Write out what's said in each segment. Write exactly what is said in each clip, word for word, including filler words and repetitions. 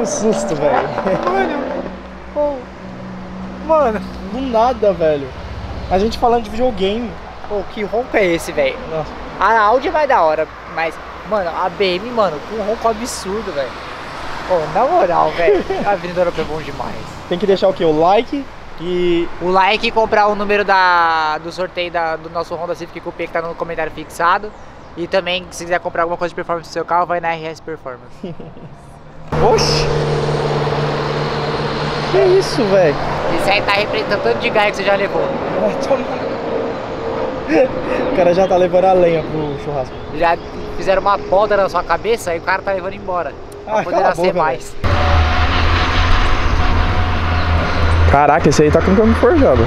susto, velho. Mano, oh, mano, Do nada, velho. A gente falando de videogame. oh, que ronco é esse, velho? A Audi é mais da hora, mas, mano, a B M, mano, com um ronco absurdo, velho. Oh, na moral, velho, a Avenida Europa é bom demais. Tem que deixar o quê? O like e... O like e comprar o número da, do sorteio da, do nosso Honda Civic Coupé que tá no comentário fixado. E também, se quiser comprar alguma coisa de performance do seu carro, vai na R S Performance. Oxi! Que isso, velho? Isso aí tá representando tanto de gás que você já levou. O cara já tá levando a lenha pro churrasco. Já fizeram uma poda na sua cabeça e o cara tá levando embora. Pra Ah, poder cala a nascer boca, mais. Caraca, esse aí tá com câmbio forjado.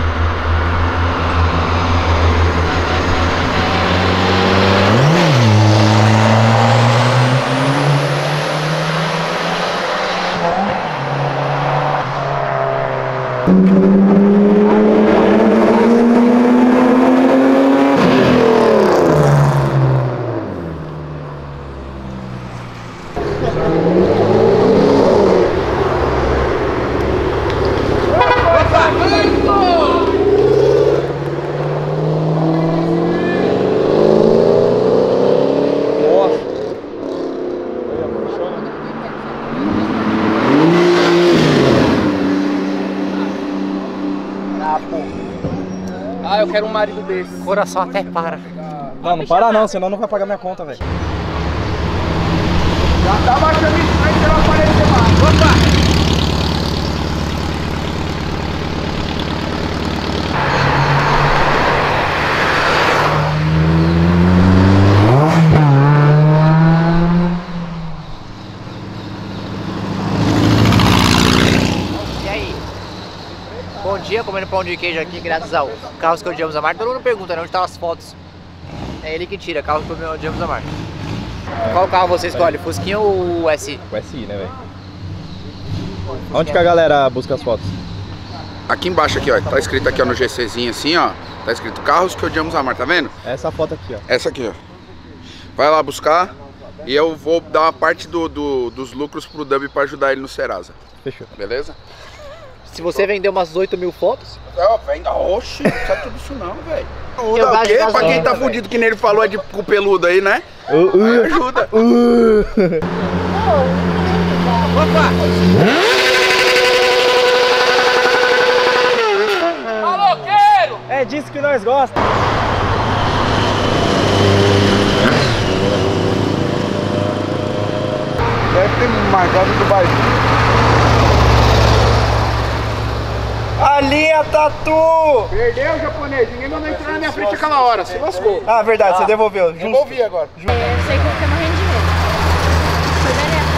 Ah, eu quero um marido desse. O coração até para. Não, não para não, senão não vai pagar minha conta, velho. Já tá baixando isso aí, você vai aparecer mais. Opa! E aí? Bom dia, comendo pão de queijo aqui, graças ao Carros que Odiamos Amar. Todo mundo pergunta, né, onde estão as fotos? É ele que tira, Carros que Odiamos Amar. Qual carro você escolhe, Fusquinha ou o S I? O S I, né, velho? Onde que a galera busca as fotos? Aqui embaixo aqui, ó, tá escrito aqui ó, no GCzinho assim, ó, tá escrito Carros que Odiamos Amar, tá vendo? Essa foto aqui, ó. Essa aqui, ó. Vai lá buscar e eu vou dar uma parte do, do, dos lucros pro Dub pra ajudar ele no Serasa. Fechou. Beleza? Se você vender umas oito mil fotos... Não, vem, oxe, não sabe tudo isso não, velho. Eu Ajuda o gasto quê? gasolina, Pra quem tá velho. fudido, que nem ele falou, é de cu peludo aí, né? Uh, uh, Aí ajuda. uh. Opa! Maloqueiro! É disso que nós gostamos. Deve ter marcado do bairro. A linha Tatu! Perdeu, japonês. Ninguém mandou entrar na minha frente aquela hora. Se lascou. Ah, verdade, você devolveu. Justo. Devolvi agora. É, eu sei que eu fiquei morrendo de medo. Foi daí que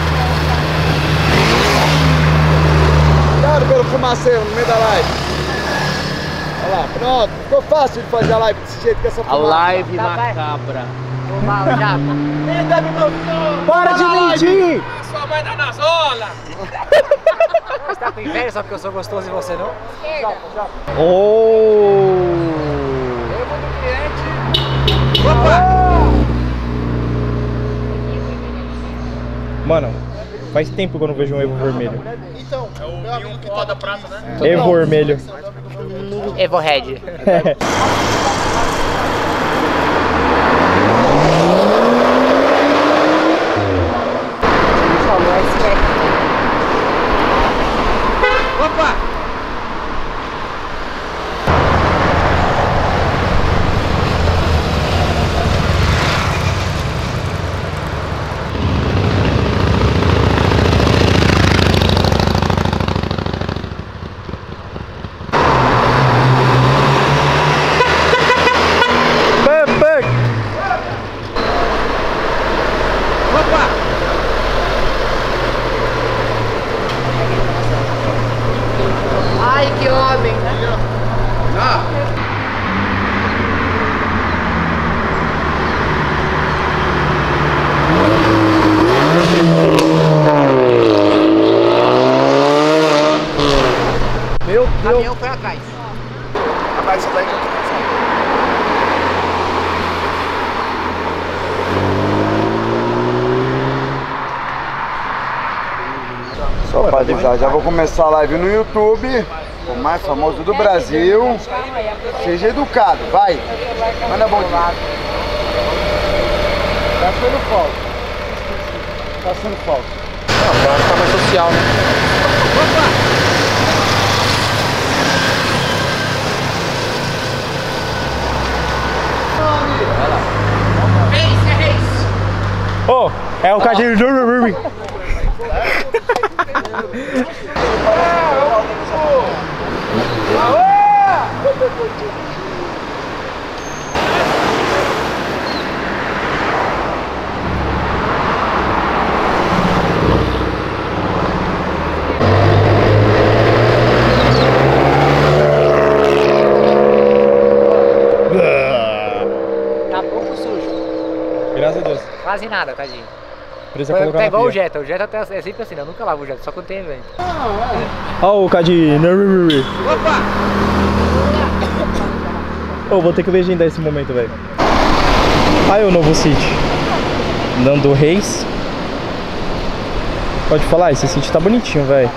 eu Cuidado pelo fumaceiro no meio da live. Olha lá, pronto. Ficou fácil de fazer a live desse jeito com essa fumaça. live macabra. Ô, mal, Jato. Para de mentir! Sua mãe da Nazola! Você tá com inveja só porque eu sou gostoso e você não? Oh! Eu vou do cliente. Opa! Mano, faz tempo que eu não vejo um Evo vermelho. Então, é o meu amigo que tá da prata, né? Evo vermelho. Evo Red. Opa! Só pra avisar, já vou começar a live no YouTube, o mais famoso do Brasil. Seja educado, vai. Manda bom dia. Tá sendo falso. Tá sendo falso. Não, pra ficar mais social, né? Ô, oh, é o cadinho do Ruby. Tá pouco sujo. Graças a Deus. Quase nada, tadinho. Precisa Foi, colocar tá na igual o pia. Jetta, o Jetta é sempre assim, eu nunca lavo o Jetta, só quando tem evento. Olha o cadinho. Opa! Ô, vou ter que legendar esse momento, velho. Aí o novo City. Nando Reis. Pode falar, esse City tá bonitinho, velho.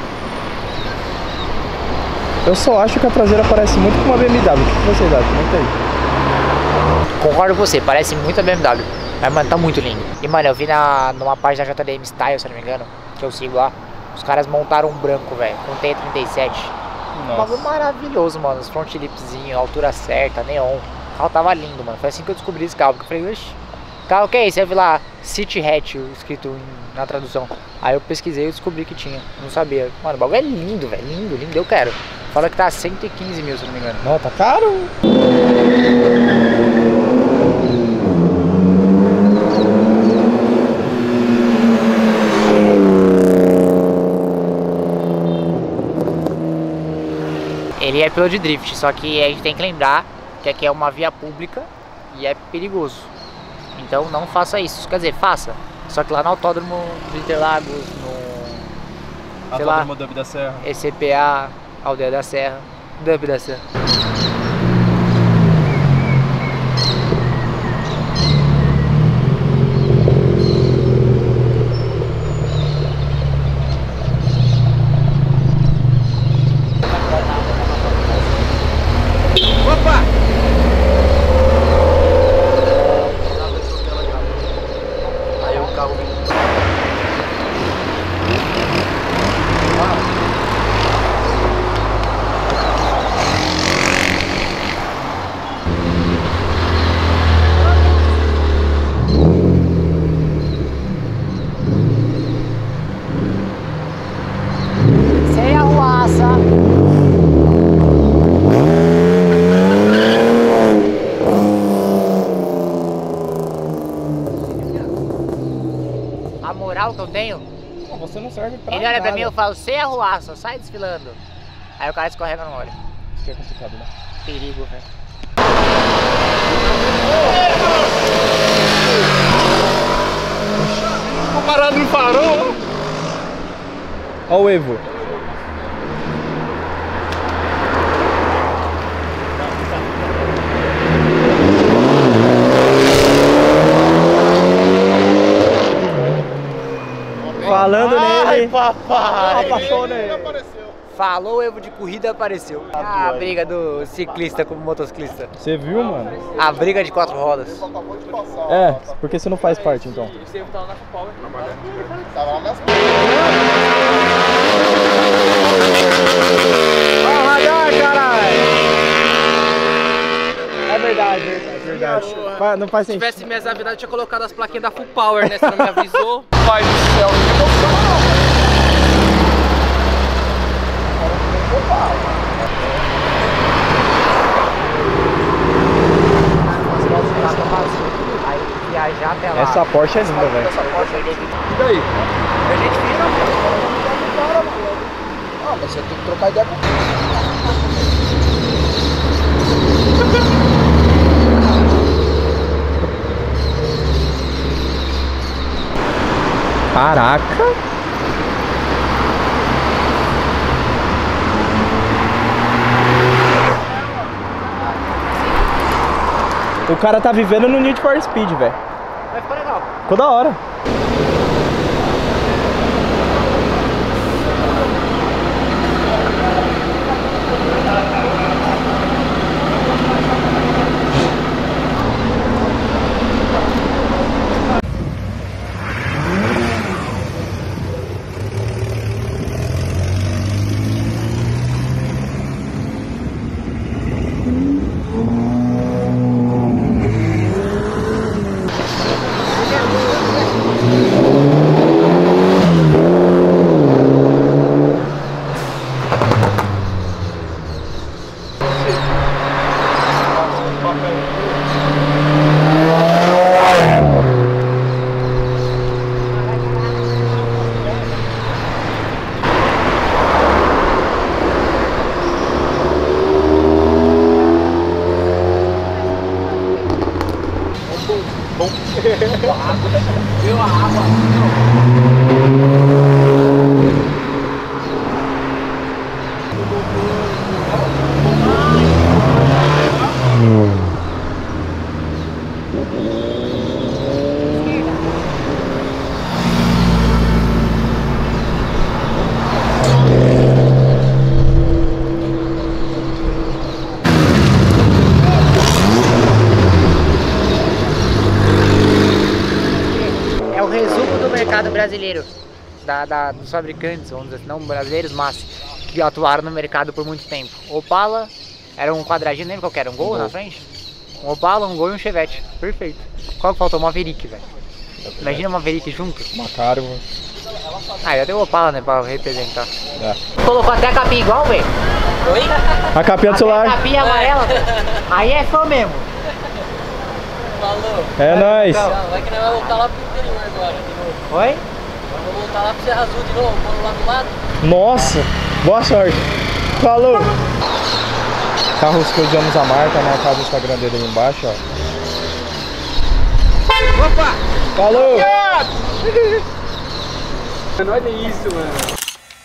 Eu só acho que a traseira parece muito com uma B M W. O que vocês acham? Comenta aí. Concordo com você, parece muito a B M W. Mas, mano, tá muito lindo. E, mano, eu vi na, numa página da J D M Style, se eu não me engano, que eu sigo lá. Os caras montaram um branco, velho, com T trinta e sete. Um bagulho maravilhoso, mano. Os front lipzinho, altura certa, neon. O carro tava lindo, mano. Foi assim que eu descobri esse carro. Porque eu falei, oxi, carro que é esse? Eu vi lá, City Hatch, escrito em, na tradução. Aí eu pesquisei e descobri que tinha. Eu não sabia. Mano, o bagulho é lindo, velho. Lindo, lindo. Eu quero. Fala que tá cento e quinze mil, se eu não me engano. Não, tá caro. Ele é piloto de drift, só que a gente tem que lembrar que aqui é uma via pública e é perigoso. Então não faça isso. Quer dizer, faça. Só que lá no Autódromo de Interlagos, no... sei lá, Autódromo Dub da Serra. E C P A, Aldeia da Serra, Dub da Serra. Sem arruaça. A moral que eu tenho, Não, você não serve pra ele olha pra nada. mim e eu falo, sem arruaça, sai desfilando. Aí o cara escorrega no óleo. Isso que é complicado, né? Perigo, velho. Ficou parado no farol. Olha o Evo. Falando nele. papai! Passou nele. Falou, Evo de corrida apareceu. A briga do ciclista com o motociclista. Você viu, mano? A briga de quatro rodas. É, porque você não faz parte, então. É verdade, é verdade. Fa- Não faz Se sentido. tivesse minhas habilidades, eu tinha colocado as plaquinhas da Full Power, né? Você não me avisou. Pai do céu, que emoção! Aí viajar até lá. Essa Porsche é linda, velho. E daí? A gente vira, Ah, mas você tem que trocar ideia com Caraca. O cara tá vivendo no Need for Speed, velho. vai ficar legal. Ficou da hora. Brasileiro, da, da, dos fabricantes, vamos dizer, não brasileiros, mas que atuaram no mercado por muito tempo. Opala, era um quadradinho, lembra qual que era? Um Gol um na frente? Um Opala, um Gol e um Chevette, perfeito. Qual que faltou? Uma Maverick, velho. Imagina uma Maverick junto. Uma Carva. Ah, já tem o Opala, né, pra representar. É. Colocou até a capinha igual, velho. Oi? A capinha do celular. A capinha amarela, velho. Aí é fã mesmo. Falou. É nóis. Não, vai que nós vamos voltar lá pro interior agora, de novo. Oi? Vamos voltar lá pro Serra Azul de novo, vamos lá do lado. Nossa, boa sorte. Falou. Carros que odiamos a marca, marcado o Instagram dele aí embaixo, ó. Opa! Falou. Mano, olha isso, mano.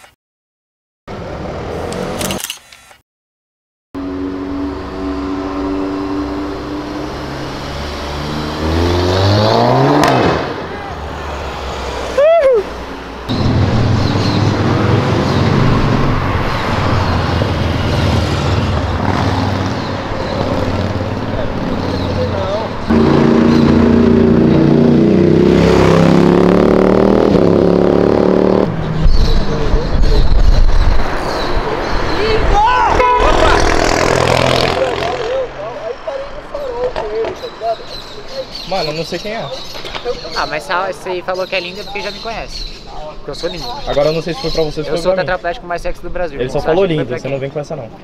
Mano, eu não sei quem é. Ah, mas você falou que é lindo porque já me conhece. Porque eu sou lindo. Agora eu não sei se foi pra você ou se Eu foi sou o pra mim. tetraplégico mais sexy do Brasil. Ele só Você falou acha que foi lindo, pra você quem? não vem com essa não.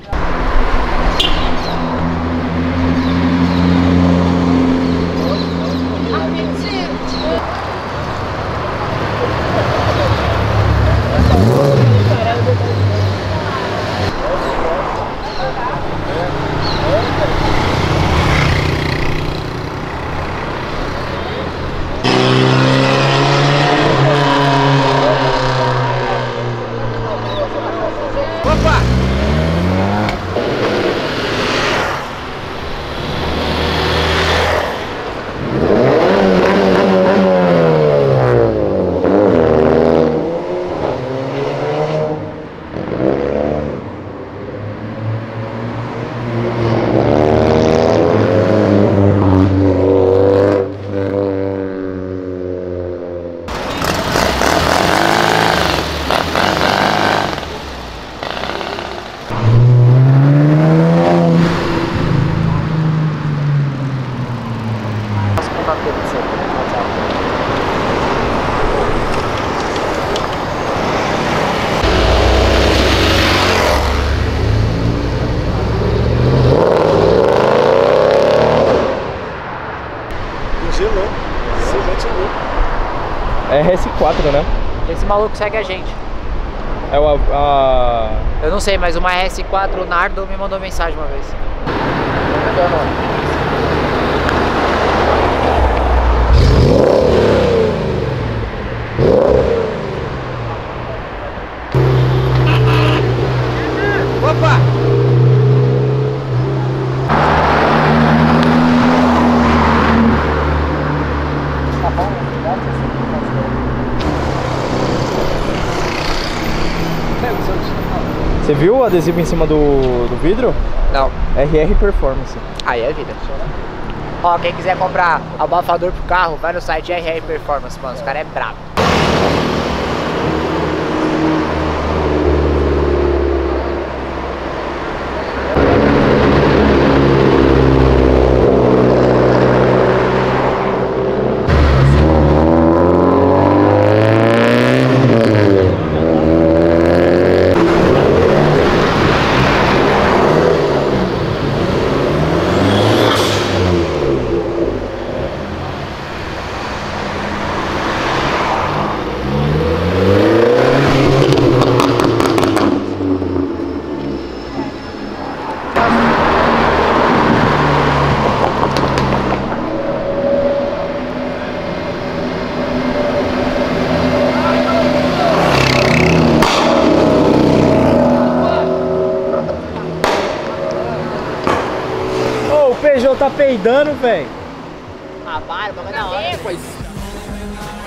É R S quatro, né? Esse maluco segue a gente. É o a... Eu não sei, mas uma R S quatro, o Nardo me mandou mensagem uma vez. Opa! Você viu o adesivo em cima do, do vidro? Não. R R Performance. Aí é vida. Ó, quem quiser comprar abafador pro carro, vai no site R R Performance, mano. Os caras é brabo. João tá peidando, velho. Ah, para, bagulho da hora.